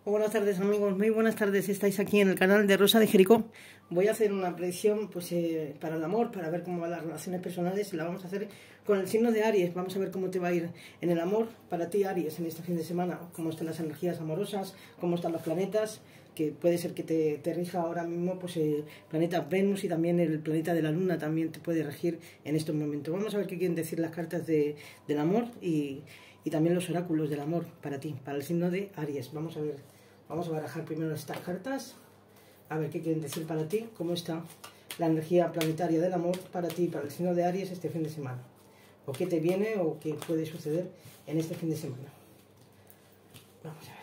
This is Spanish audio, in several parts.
Buenas tardes amigos, muy buenas tardes, estáis aquí en el canal de Rosa de Jericó. Voy a hacer una predicción para el amor, para ver cómo van las relaciones personales. La vamos a hacer con el signo de Aries. Vamos a ver cómo te va a ir en el amor para ti, Aries, en este fin de semana. Cómo están las energías amorosas, cómo están los planetas, que puede ser que te rija ahora mismo el planeta Venus, y también el planeta de la Luna también te puede regir en estos momentos. Vamos a ver qué quieren decir las cartas del amor y también los oráculos del amor para ti, para el signo de Aries. Vamos a ver. Vamos a barajar primero estas cartas, a ver qué quieren decir para ti, cómo está la energía planetaria del amor para ti, para el signo de Aries este fin de semana. O qué te viene o qué puede suceder en este fin de semana. Vamos a ver.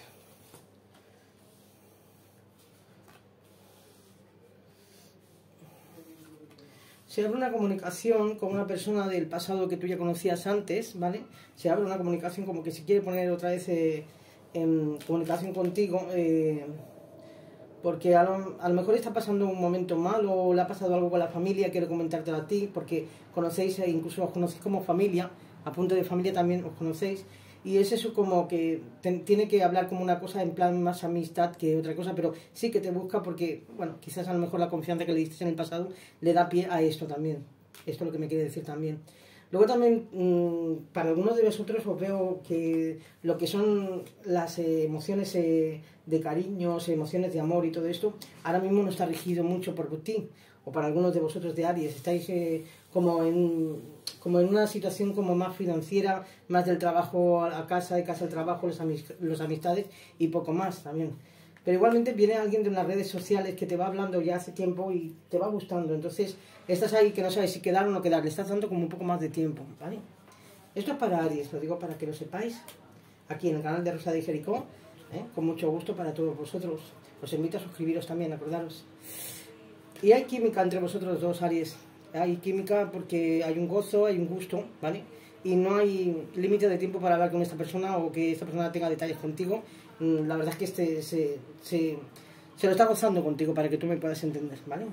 Se abre una comunicación con una persona del pasado que tú ya conocías antes, ¿vale? Se abre una comunicación como que se quiere poner otra vez en comunicación contigo, porque a lo mejor está pasando un momento malo o le ha pasado algo con la familia, quiero comentártelo a ti, porque conocéis, incluso os conocéis como familia, a punto de familia también os conocéis, y es eso como que tiene que hablar como una cosa en plan más amistad que otra cosa, pero sí que te busca porque, bueno, quizás a lo mejor la confianza que le diste en el pasado le da pie a esto también. Esto es lo que me quiere decir también. Luego también, para algunos de vosotros os veo que lo que son las emociones de cariños, emociones de amor y todo esto, ahora mismo no está regido mucho por ti, o para algunos de vosotros de Aries. Estáis como en una situación como más financiera, más del trabajo a casa, de casa al trabajo, los amistades y poco más también. Pero igualmente viene alguien de unas redes sociales que te va hablando ya hace tiempo y te va gustando. Entonces estás ahí que no sabes si quedar o no quedar. Le estás dando como un poco más de tiempo, ¿vale? Esto es para Aries, lo digo para que lo sepáis. Aquí en el canal de Rosa de Jericó, con mucho gusto para todos vosotros. Os invito a suscribiros también, acordaros. Y hay química entre vosotros dos, Aries. Hay química porque hay un gozo, hay un gusto, ¿vale? Y no hay límite de tiempo para hablar con esta persona o que esta persona tenga detalles contigo. La verdad es que se lo está gozando contigo para que tú me puedas entender, ¿vale?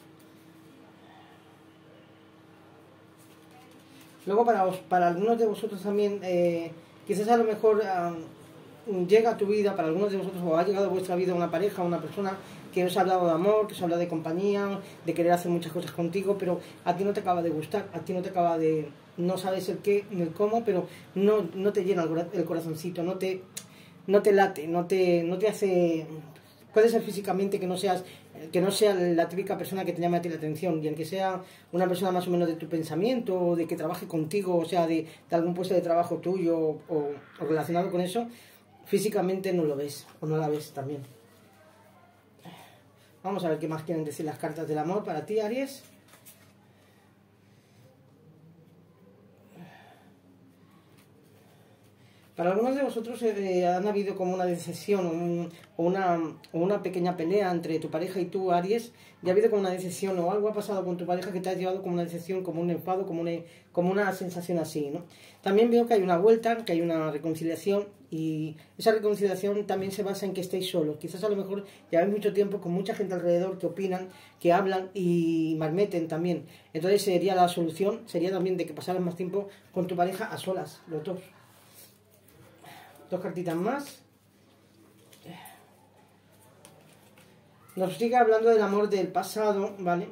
Luego para algunos de vosotros también, quizás a lo mejor llega a tu vida, para algunos de vosotros, o ha llegado a vuestra vida una pareja, una persona que os ha hablado de amor, que os ha hablado de compañía, de querer hacer muchas cosas contigo, pero a ti no te acaba de gustar, a ti no te acaba de... no sabes el qué ni el cómo, pero no te llena el corazoncito, no te late, no te hace... Puede ser físicamente que no sea la típica persona que te llame a ti la atención, y aunque sea una persona más o menos de tu pensamiento, o de que trabaje contigo, o sea, de algún puesto de trabajo tuyo o relacionado con eso, físicamente no lo ves, o no la ves también. Vamos a ver qué más quieren decir las cartas del amor para ti, Aries. Para algunos de vosotros han habido como una decepción o una pequeña pelea entre tu pareja y tú, Aries. Ya ha habido como una decepción o algo ha pasado con tu pareja que te ha llevado como una decepción, como un enfado, como una sensación así, ¿no? También veo que hay una vuelta, que hay una reconciliación, y esa reconciliación también se basa en que estéis solos. Quizás a lo mejor lleváis mucho tiempo con mucha gente alrededor que opinan, que hablan y malmeten también. Entonces sería la solución, sería también de que pasaras más tiempo con tu pareja a solas, los dos. Dos cartitas más. Nos sigue hablando del amor del pasado, ¿vale?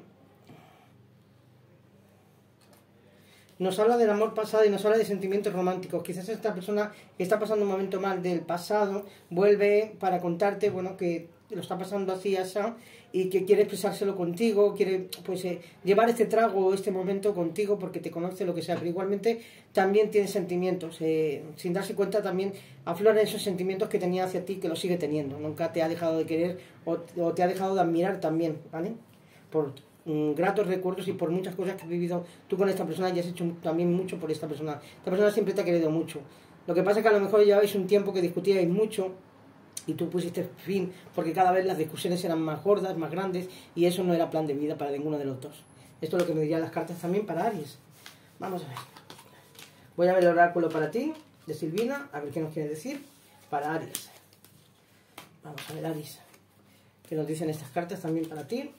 Nos habla del amor pasado y nos habla de sentimientos románticos. Quizás esta persona que está pasando un momento mal del pasado vuelve para contarte, bueno, que lo está pasando así, así, y que quiere expresárselo contigo, quiere llevar este trago, este momento contigo porque te conoce, lo que sea, pero igualmente también tiene sentimientos, sin darse cuenta también afloran esos sentimientos que tenía hacia ti, que lo sigue teniendo, nunca te ha dejado de querer o te ha dejado de admirar también, ¿vale? Por gratos recuerdos y por muchas cosas que has vivido tú con esta persona y has hecho también mucho por esta persona. Esta persona siempre te ha querido mucho. Lo que pasa es que a lo mejor llevabais un tiempo que discutíais mucho y tú pusiste fin porque cada vez las discusiones eran más gordas, más grandes, y eso no era plan de vida para ninguno de los dos. Esto es lo que me dirían las cartas también para Aries. Vamos a ver. Voy a ver el oráculo para ti, de Silvina, a ver qué nos quiere decir para Aries. Vamos a ver, Aries, qué nos dicen estas cartas también para ti.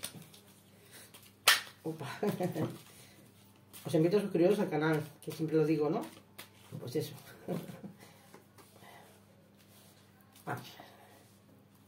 Opa. Os invito a suscribiros al canal, que siempre lo digo, ¿no? Pues eso. Vamos.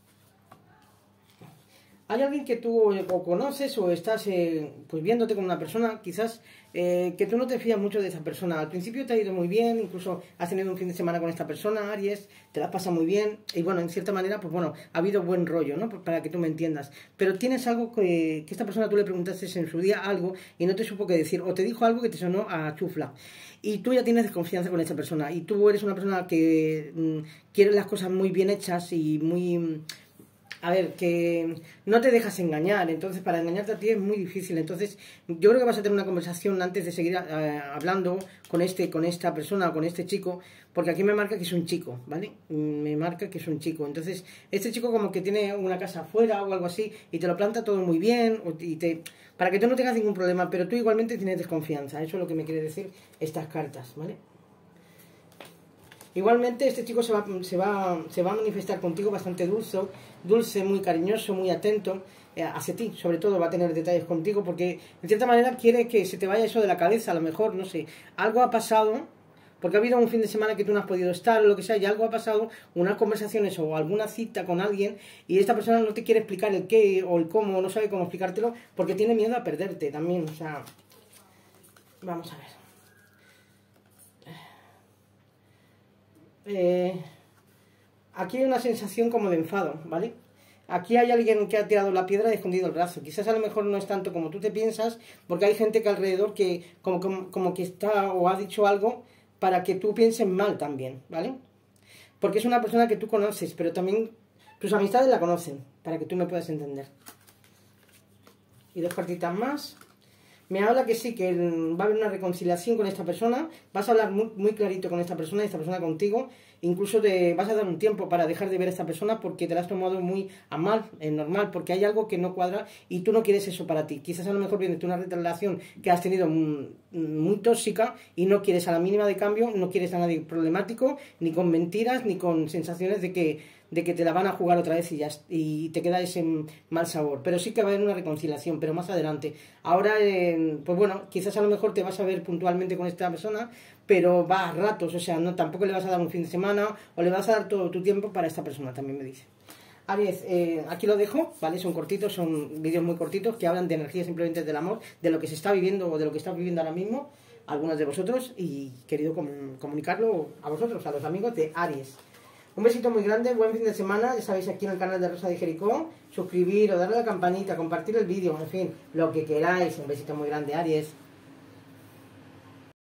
hay alguien que tú o conoces o estás pues viéndote con una persona, quizás que tú no te fías mucho de esa persona. Al principio te ha ido muy bien, incluso has tenido un fin de semana con esta persona, Aries, te la pasa muy bien y bueno, en cierta manera, pues bueno, ha habido buen rollo, ¿no? Para que tú me entiendas. Pero tienes algo que esta persona tú le preguntaste en su día algo y no te supo qué decir o te dijo algo que te sonó a chufla. Y tú ya tienes desconfianza con esa persona y tú eres una persona que quiere las cosas muy bien hechas y muy... a ver, que no te dejas engañar, entonces para engañarte a ti es muy difícil, entonces yo creo que vas a tener una conversación antes de seguir hablando con esta persona o con este chico, porque aquí me marca que es un chico, ¿vale? Me marca que es un chico, entonces este chico como que tiene una casa afuera o algo así y te lo planta todo muy bien para que tú no tengas ningún problema, pero tú igualmente tienes desconfianza, eso es lo que me quiere decir estas cartas, ¿vale? Igualmente este chico se va a manifestar contigo bastante dulce, muy cariñoso, muy atento hacia ti. Sobre todo va a tener detalles contigo porque en cierta manera quiere que se te vaya eso de la cabeza, a lo mejor, no sé. Algo ha pasado, porque ha habido un fin de semana que tú no has podido estar o lo que sea, y algo ha pasado, unas conversaciones o alguna cita con alguien y esta persona no te quiere explicar el qué o el cómo, no sabe cómo explicártelo porque tiene miedo a perderte también, o sea... Vamos a ver. Aquí hay una sensación como de enfado, ¿vale? Aquí hay alguien que ha tirado la piedra y escondido el brazo. Quizás a lo mejor no es tanto como tú te piensas, porque hay gente que alrededor que como que está o ha dicho algo para que tú pienses mal también, ¿vale? Porque es una persona que tú conoces, pero también tus amistades la conocen, para que tú me puedas entender. Y dos cartitas más. Me habla que sí, que va a haber una reconciliación con esta persona, vas a hablar muy clarito con esta persona contigo, incluso te vas a dar un tiempo para dejar de ver a esta persona porque te la has tomado muy a mal, normal, porque hay algo que no cuadra y tú no quieres eso para ti. Quizás a lo mejor viene de una relación que has tenido muy tóxica y no quieres a la mínima de cambio, no quieres a nadie problemático, ni con mentiras, ni con sensaciones de que te la van a jugar otra vez y te queda ese mal sabor. Pero sí que va a haber una reconciliación, pero más adelante. Ahora, pues bueno, quizás a lo mejor te vas a ver puntualmente con esta persona, pero va a ratos, o sea, no tampoco le vas a dar un fin de semana o le vas a dar todo tu tiempo para esta persona, también me dice. Aries, aquí lo dejo, ¿vale? Son cortitos, son vídeos muy cortitos que hablan de energía simplemente del amor, de lo que se está viviendo o de lo que está viviendo ahora mismo, algunos de vosotros, y querido comunicarlo a vosotros, a los amigos de Aries. Un besito muy grande, buen fin de semana, ya sabéis aquí en el canal de Rosa de Jericó, suscribiros, darle a la campanita, compartir el vídeo, en fin, lo que queráis. Un besito muy grande, Aries.